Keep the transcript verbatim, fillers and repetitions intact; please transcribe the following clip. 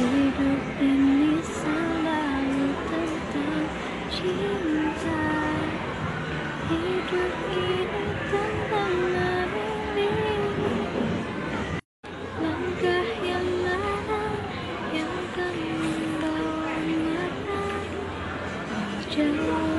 Hidup ini selalu tentang cinta. Hidup ini tentang memilih langkah yang mana yang akan membawa mana jauh.